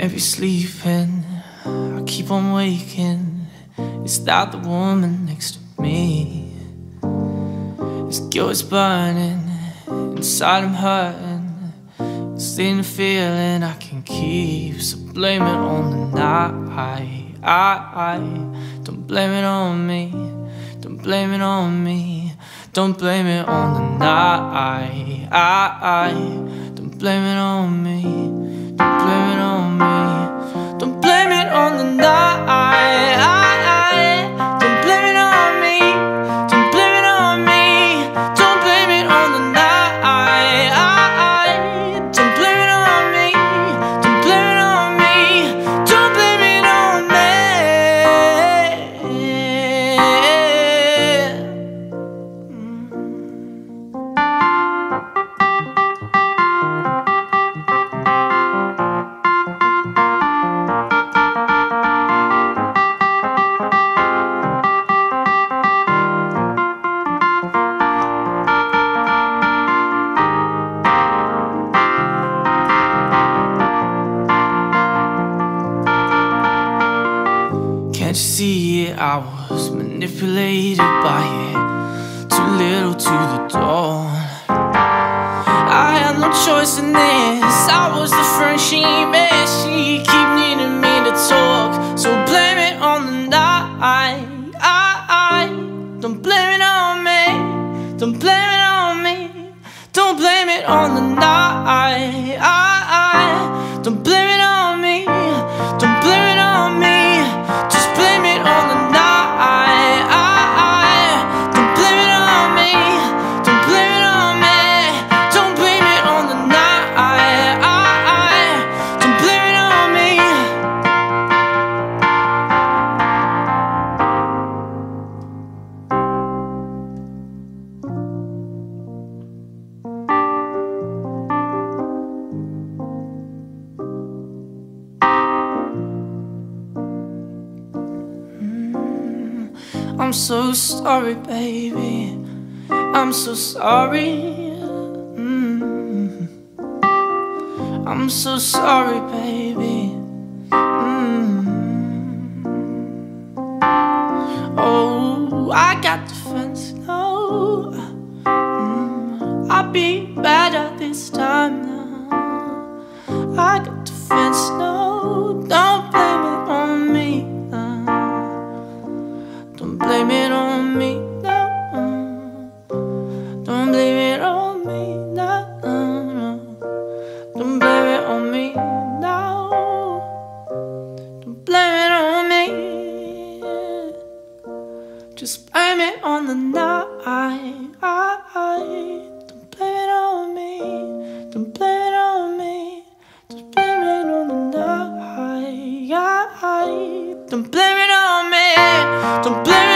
can't be sleeping, I keep on waking. Is that the woman next to me? This guilt is burning, inside I'm hurting. It's the feeling I can keep, so blame it on the night. Don't blame it on me, don't blame it on me. Don't blame it on the night. Don't blame it on me, don't blame it on me. Don't blame it on the night. Don't blame it on me, don't blame it on me. Don't blame it on the night. Don't blame it on me, don't blame it on me. Don't blame it on me. Can't you see it? I was manipulated by it. Too little to the dawn. I had no choice in this. I was the friend she missed. She keep needing me to talk, so blame it on the night. Don't blame it on me, don't blame it on me. Don't blame it on the night. Don't blame it on me, don't blame it on me. Just blame it on the night. Don't blame it on me, don't blame it on me. Don't blame it on the night. Don't blame it on me. I'm so sorry, baby, I'm so sorry. I'm so sorry, baby. Oh, I got defense, no. I'll be better this time now. I got defense, no. Don't blame it on me, no. Don't blame it on me, no. Don't blame it on me, no, no. Don't blame it on me, no. Don't blame it on me. Just blame it on the night. Don't blame it on me, don't blame it on me. Just blame it on the night. Don't blame it on me, don't blame it